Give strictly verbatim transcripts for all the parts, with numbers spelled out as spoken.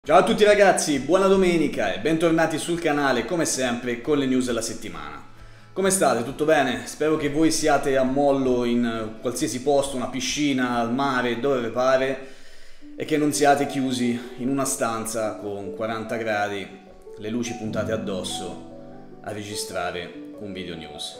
Ciao a tutti ragazzi, buona domenica e bentornati sul canale come sempre con le news della settimana. Come state? Tutto bene? Spero che voi siate a mollo in qualsiasi posto, una piscina, al mare, dove vi pare, e che non siate chiusi in una stanza con quaranta gradi, le luci puntate addosso a registrare un video news.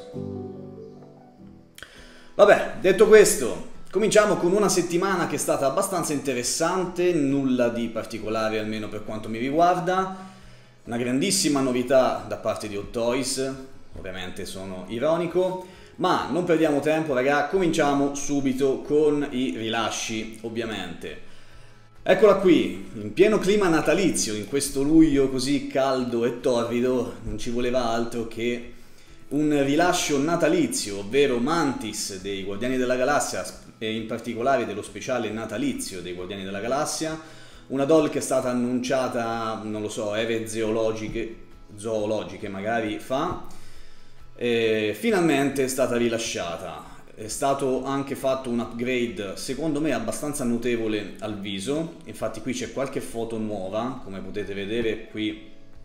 Vabbè, detto questo, cominciamo con una settimana che è stata abbastanza interessante, nulla di particolare almeno per quanto mi riguarda, una grandissima novità da parte di Hot Toys, ovviamente sono ironico, ma non perdiamo tempo raga, cominciamo subito con i rilasci ovviamente. Eccola qui, in pieno clima natalizio, in questo luglio così caldo e torrido, non ci voleva altro che un rilascio natalizio, ovvero Mantis dei Guardiani della Galassia, e in particolare dello speciale natalizio dei Guardiani della Galassia, una doll che è stata annunciata, non lo so, ere zoologiche, zoologiche magari fa, e finalmente è stata rilasciata. È stato anche fatto un upgrade secondo me abbastanza notevole al viso, infatti qui c'è qualche foto nuova, come potete vedere qui,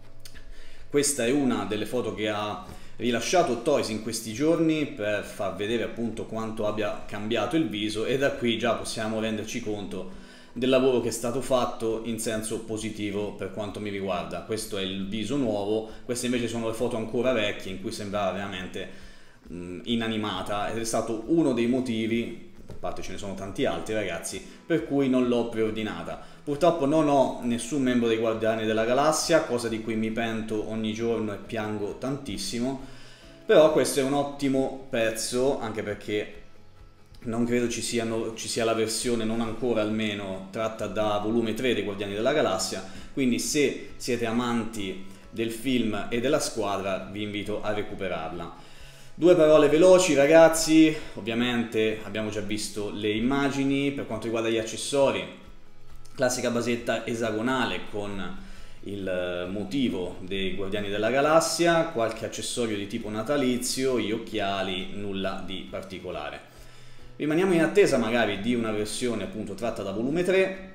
questa è una delle foto che ha rilasciato Hot Toys in questi giorni per far vedere appunto quanto abbia cambiato il viso, e da qui già possiamo renderci conto del lavoro che è stato fatto in senso positivo per quanto mi riguarda. Questo è il viso nuovo, queste invece sono le foto ancora vecchie in cui sembrava veramente mh, inanimata, ed è stato uno dei motivi, a parte ce ne sono tanti altri ragazzi, per cui non l'ho preordinata. Purtroppo non ho nessun membro dei Guardiani della Galassia, cosa di cui mi pento ogni giorno e piango tantissimo, però questo è un ottimo pezzo, anche perché non credo ci, siano, ci sia la versione, non ancora almeno, tratta da volume tre dei Guardiani della Galassia, quindi se siete amanti del film e della squadra vi invito a recuperarla. Due parole veloci ragazzi, ovviamente abbiamo già visto le immagini. Per quanto riguarda gli accessori, classica basetta esagonale con il motivo dei Guardiani della Galassia, qualche accessorio di tipo natalizio, gli occhiali, nulla di particolare. Rimaniamo in attesa magari di una versione appunto tratta da volume tre,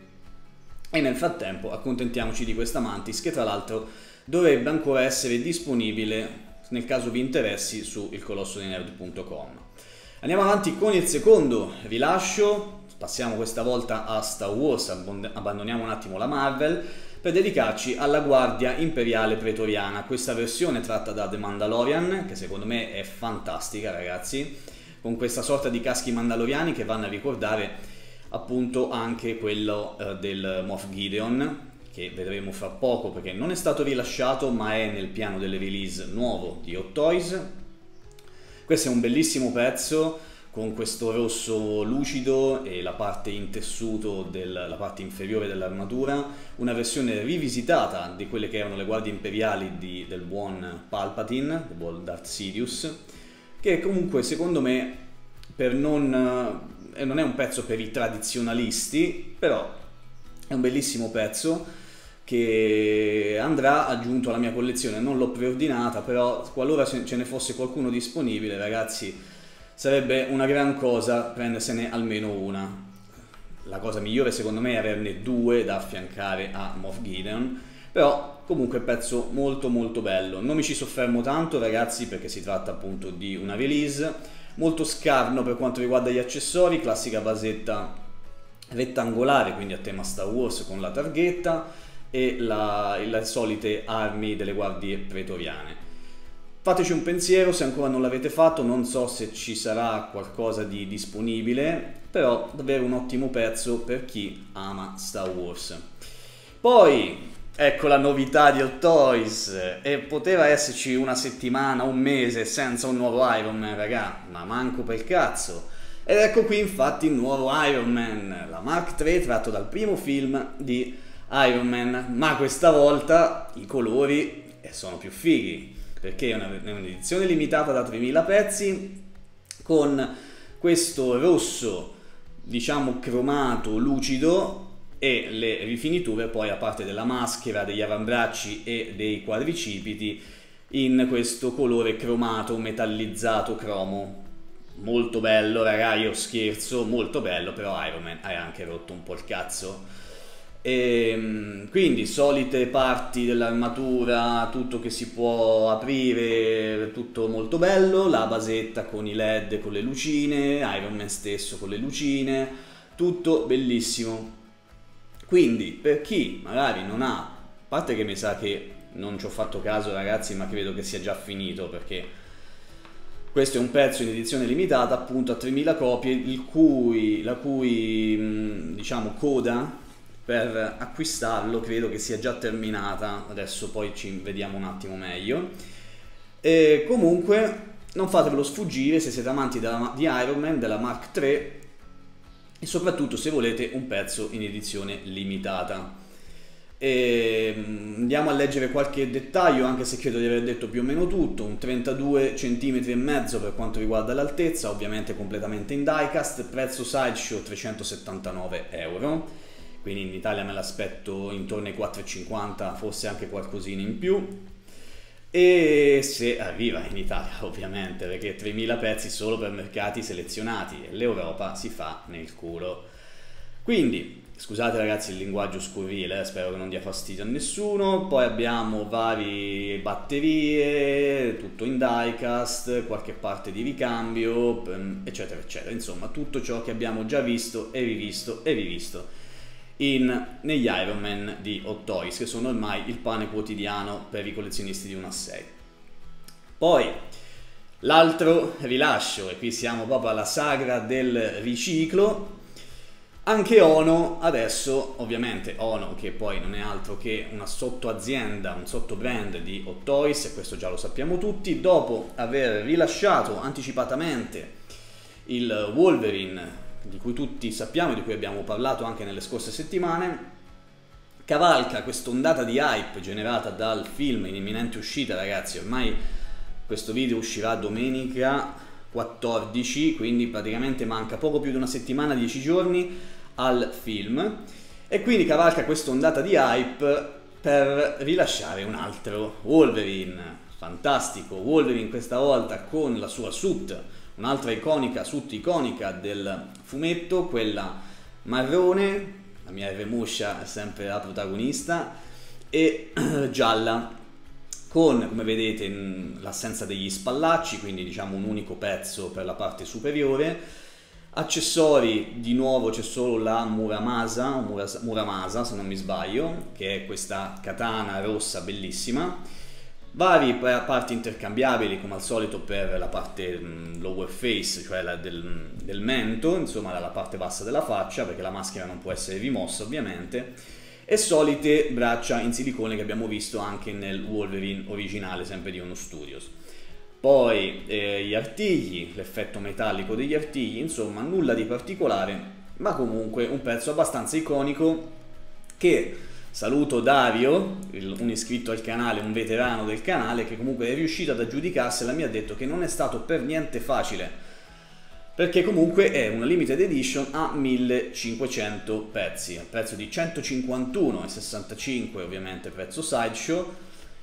e nel frattempo accontentiamoci di questa Mantis, che tra l'altro dovrebbe ancora essere disponibile nel caso vi interessi su il colosso di nerd punto com. Andiamo avanti con il secondo rilascio. Passiamo questa volta a Star Wars, abbandoniamo un attimo la Marvel per dedicarci alla Guardia Imperiale Pretoriana, questa versione tratta da The Mandalorian, che secondo me è fantastica ragazzi, con questa sorta di caschi mandaloriani che vanno a ricordare appunto anche quello eh, del Moff Gideon, che vedremo fra poco perché non è stato rilasciato ma è nel piano delle release nuovo di Hot Toys. Questo è un bellissimo pezzo con questo rosso lucido e la parte in tessuto, del, la parte inferiore dell'armatura, una versione rivisitata di quelle che erano le guardie imperiali di, del buon Palpatine, del buon Darth Sidious, che comunque secondo me per non, eh, non è un pezzo per i tradizionalisti, però è un bellissimo pezzo che andrà aggiunto alla mia collezione. Non l'ho preordinata, però qualora ce ne fosse qualcuno disponibile ragazzi, sarebbe una gran cosa prendersene almeno una. La cosa migliore secondo me è averne due da affiancare a Moff Gideon, però comunque pezzo molto molto bello. Non mi ci soffermo tanto ragazzi perché si tratta appunto di una release, molto scarno per quanto riguarda gli accessori, classica basetta rettangolare quindi a tema Star Wars con la targhetta e la, le solite armi delle guardie pretoriane. Fateci un pensiero se ancora non l'avete fatto, non so se ci sarà qualcosa di disponibile, però davvero un ottimo pezzo per chi ama Star Wars. Poi ecco la novità di Hot Toys, e poteva esserci una settimana, un mese senza un nuovo Iron Man raga, ma manco per il cazzo. Ed ecco qui infatti il nuovo Iron Man, la Mark tre tratto dal primo film di Iron Man, ma questa volta i colori sono più fighi, perché è un'edizione limitata da tremila pezzi con questo rosso diciamo cromato lucido e le rifiniture poi a parte della maschera, degli avambracci e dei quadricipiti in questo colore cromato metallizzato cromo. Molto bello raga, io scherzo, molto bello, però Iron Man hai anche rotto un po' il cazzo. E quindi solite parti dell'armatura, tutto che si può aprire, tutto molto bello, la basetta con i led, con le lucine, Iron Man stesso con le lucine, tutto bellissimo. Quindi per chi magari non ha, a parte che mi sa che non ci ho fatto caso ragazzi, ma credo che sia già finito, perché questo è un pezzo in edizione limitata appunto a tremila copie, il cui, la cui diciamo coda per acquistarlo credo che sia già terminata. Adesso poi ci vediamo un attimo meglio. E comunque non fatevelo sfuggire se siete amanti della, di Iron Man, della Mark tre, e soprattutto se volete un pezzo in edizione limitata. E andiamo a leggere qualche dettaglio, anche se credo di aver detto più o meno tutto. Un trentadue centimetri e mezzo per quanto riguarda l'altezza, ovviamente completamente in diecast, prezzo Sideshow trecentosettantanove euro, quindi in Italia me l'aspetto intorno ai quattro e cinquanta, forse anche qualcosina in più, e se arriva in Italia ovviamente, perché tremila pezzi solo per mercati selezionati e l'Europa si fa nel culo. Quindi scusate ragazzi il linguaggio scurrile, eh, spero che non dia fastidio a nessuno. Poi abbiamo varie batterie, tutto in diecast, qualche parte di ricambio, eccetera eccetera, insomma tutto ciò che abbiamo già visto e rivisto e rivisto in, negli Iron Man di Hot Toys, che sono ormai il pane quotidiano per i collezionisti di uno a sei. Poi l'altro rilascio, e qui siamo proprio alla sagra del riciclo. Anche Ono adesso, ovviamente Ono che poi non è altro che una sottoazienda, un sottobrand di Hot Toys, e questo già lo sappiamo tutti, dopo aver rilasciato anticipatamente il Wolverine, di cui tutti sappiamo e di cui abbiamo parlato anche nelle scorse settimane, cavalca quest'ondata di hype generata dal film in imminente uscita. Ragazzi, ormai questo video uscirà domenica quattordici, quindi praticamente manca poco più di una settimana, dieci giorni al film, e quindi cavalca quest'ondata di hype per rilasciare un altro Wolverine, fantastico Wolverine questa volta con la sua suit, un'altra iconica suit iconica del fumetto, quella marrone, la mia Remusha è sempre la protagonista, e gialla, con, come vedete, l'assenza degli spallacci, quindi diciamo un unico pezzo per la parte superiore. Accessori, di nuovo c'è solo la Muramasa, o Muramasa se non mi sbaglio, che è questa katana rossa bellissima. Varie parti intercambiabili come al solito per la parte lower face, cioè la del, del mento, insomma dalla parte bassa della faccia, perché la maschera non può essere rimossa ovviamente, e solite braccia in silicone che abbiamo visto anche nel Wolverine originale, sempre di Ono Studios. Poi eh, gli artigli, l'effetto metallico degli artigli, insomma nulla di particolare, ma comunque un pezzo abbastanza iconico che, saluto Dario, un iscritto al canale, un veterano del canale, che comunque è riuscito ad aggiudicarsela, mi ha detto che non è stato per niente facile, perché comunque è una limited edition a millecinquecento pezzi, al prezzo di centocinquantuno virgola sessantacinque ovviamente prezzo Sideshow,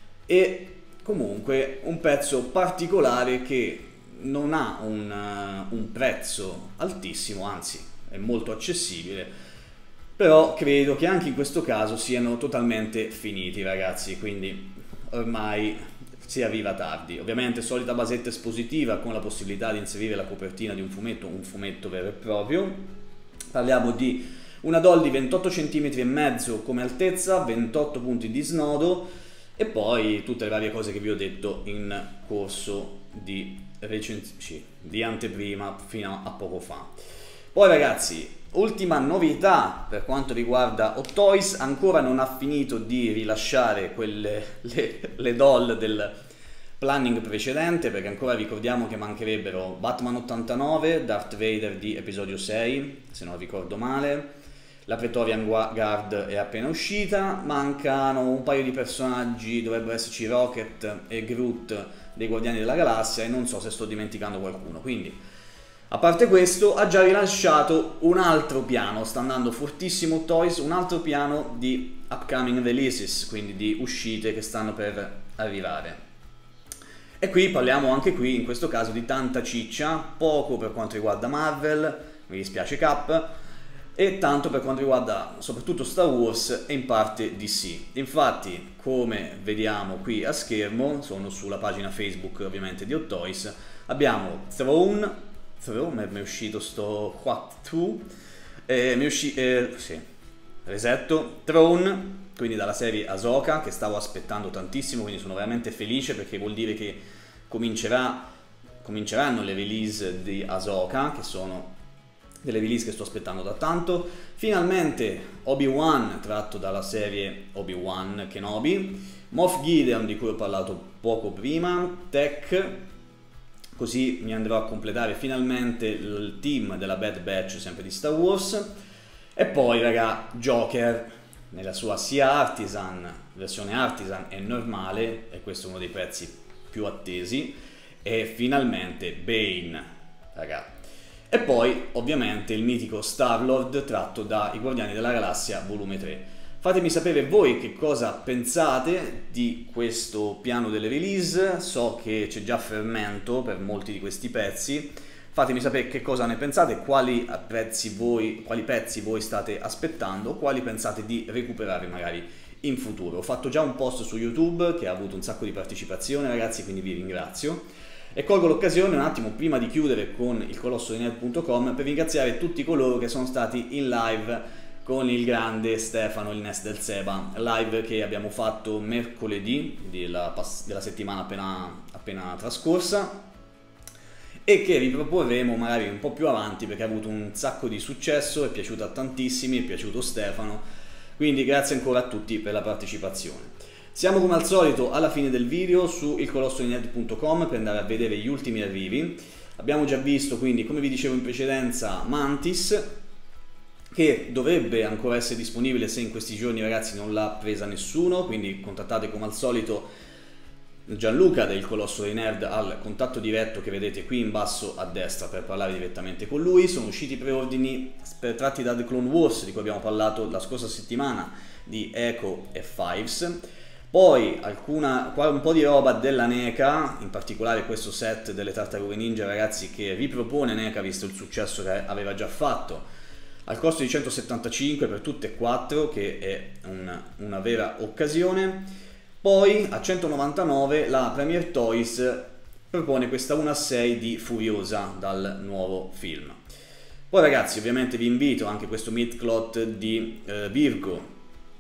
e comunque un pezzo particolare che non ha un, uh, un prezzo altissimo, anzi è molto accessibile, però credo che anche in questo caso siano totalmente finiti ragazzi, quindi ormai si arriva tardi. Ovviamente solita basetta espositiva con la possibilità di inserire la copertina di un fumetto, un fumetto vero e proprio. Parliamo di una doll di ventotto centimetri e mezzo come altezza, ventotto punti di snodo, e poi tutte le varie cose che vi ho detto in corso di, di anteprima fino a poco fa. Poi ragazzi, ultima novità per quanto riguarda Hot Toys, ancora non ha finito di rilasciare quelle, le, le doll del planning precedente, perché ancora ricordiamo che mancherebbero Batman ottantanove, Darth Vader di episodio sei, se non ricordo male, la Praetorian Guard è appena uscita, mancano un paio di personaggi, dovrebbero esserci Rocket e Groot dei Guardiani della Galassia, e non so se sto dimenticando qualcuno. Quindi, a parte questo, ha già rilasciato un altro piano, sta andando fortissimo Toys, un altro piano di upcoming releases, quindi di uscite che stanno per arrivare. E qui parliamo anche qui, in questo caso, di tanta ciccia, poco per quanto riguarda Marvel, mi dispiace Cap, e tanto per quanto riguarda soprattutto Star Wars e in parte D C. Infatti, come vediamo qui a schermo, sono sulla pagina Facebook ovviamente di Hot Toys, abbiamo Throne, Throne, mi è uscito sto quattro, eh, mi è uscito, eh, sì, resetto, Throne, quindi dalla serie Ahsoka, che stavo aspettando tantissimo, quindi sono veramente felice perché vuol dire che comincerà, cominceranno le release di Ahsoka, che sono delle release che sto aspettando da tanto. Finalmente Obi-Wan, tratto dalla serie Obi-Wan Kenobi, Moff Gideon, di cui ho parlato poco prima, Tech, così mi andrò a completare finalmente il team della Bad Batch, sempre di Star Wars, e poi raga, Joker, nella sua sia Artisan, versione Artisan e normale, e questo è uno dei pezzi più attesi, e finalmente Bane, raga. E poi ovviamente il mitico Star-Lord tratto da I Guardiani della Galassia volume tre. Fatemi sapere voi che cosa pensate di questo piano delle release, so che c'è già fermento per molti di questi pezzi, fatemi sapere che cosa ne pensate, quali pezzi voi, quali pezzi voi state aspettando, quali pensate di recuperare magari in futuro. Ho fatto già un post su YouTube che ha avuto un sacco di partecipazione ragazzi, quindi vi ringrazio. E colgo l'occasione un attimo prima di chiudere con il colosso di nerd punto com per ringraziare tutti coloro che sono stati in live con il grande Stefano, il Nest del Seba, live che abbiamo fatto mercoledì della, della settimana appena, appena trascorsa e che riproporremo magari un po' più avanti perché ha avuto un sacco di successo, è piaciuto a tantissimi, è piaciuto Stefano, quindi grazie ancora a tutti per la partecipazione. Siamo come al solito alla fine del video su il colosso di nerd punto com per andare a vedere gli ultimi arrivi. Abbiamo già visto quindi, come vi dicevo in precedenza, Mantis, che dovrebbe ancora essere disponibile se in questi giorni ragazzi non l'ha presa nessuno, quindi contattate come al solito Gianluca del Colosso dei Nerd al contatto diretto che vedete qui in basso a destra per parlare direttamente con lui. Sono usciti i preordini tratti da The Clone Wars, di cui abbiamo parlato la scorsa settimana, di Echo e Fives. Poi alcuna, un po' di roba della NECA, in particolare questo set delle Tartarughe Ninja ragazzi che ripropone NECA visto il successo che aveva già fatto, al costo di centosettantacinque per tutte e quattro, che è una, una vera occasione. Poi a centonovantanove la Premier Toys propone questa uno a sei di Furiosa dal nuovo film. Poi ragazzi ovviamente vi invito anche questo Midcloth di eh, Virgo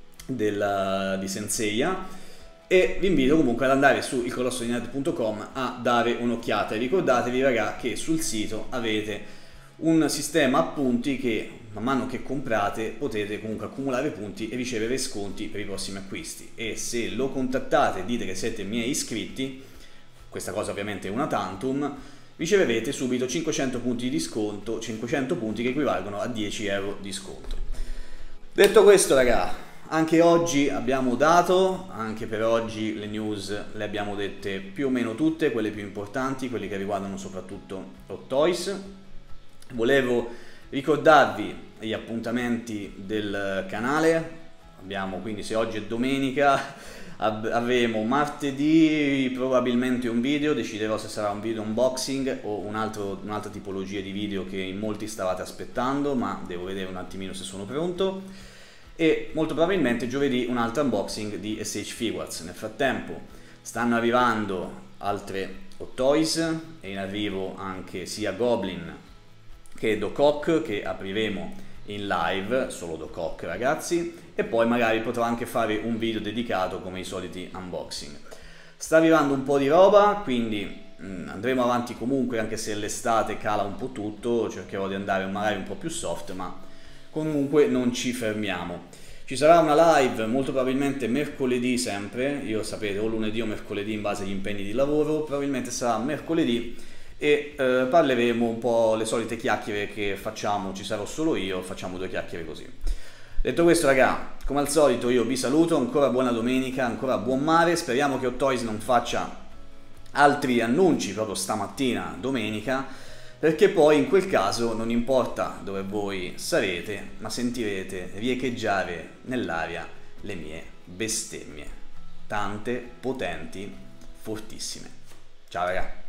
della, di Senseiya, e vi invito comunque ad andare su il colosso di nerd punto com a dare un'occhiata e ricordatevi raga che sul sito avete un sistema a punti che man mano che comprate potete comunque accumulare punti e ricevere sconti per i prossimi acquisti, e se lo contattate e dite che siete miei iscritti, questa cosa ovviamente è una tantum, riceverete subito cinquecento punti di sconto, cinquecento punti che equivalgono a dieci euro di sconto. Detto questo raga, anche oggi abbiamo dato, anche per oggi le news le abbiamo dette più o meno tutte, quelle più importanti, quelle che riguardano soprattutto Hot Toys. Volevo ricordarvi gli appuntamenti del canale, abbiamo quindi, se oggi è domenica, avremo martedì probabilmente un video, deciderò se sarà un video unboxing o un altro, un'altra tipologia di video che in molti stavate aspettando, ma devo vedere un attimino se sono pronto. E molto probabilmente giovedì un altro unboxing di S H Figuarts. Nel frattempo stanno arrivando altre Hot Toys, è in arrivo anche sia Goblin che Doc Ock, che apriremo in live, solo Doc Ock ragazzi, e poi magari potrò anche fare un video dedicato come i soliti unboxing. Sta arrivando un po' di roba, quindi mh, andremo avanti comunque, anche se l'estate cala un po' tutto, cercherò di andare magari un po' più soft, ma comunque non ci fermiamo. Ci sarà una live molto probabilmente mercoledì sempre, io sapete o lunedì o mercoledì in base agli impegni di lavoro, probabilmente sarà mercoledì, e eh, parleremo un po' le solite chiacchiere che facciamo, ci sarò solo io, facciamo due chiacchiere così. Detto questo raga, come al solito io vi saluto, ancora buona domenica, ancora buon mare, speriamo che Hot Toys non faccia altri annunci proprio stamattina domenica, perché poi in quel caso non importa dove voi sarete, ma sentirete riecheggiare nell'aria le mie bestemmie, tante, potenti, fortissime. Ciao raga!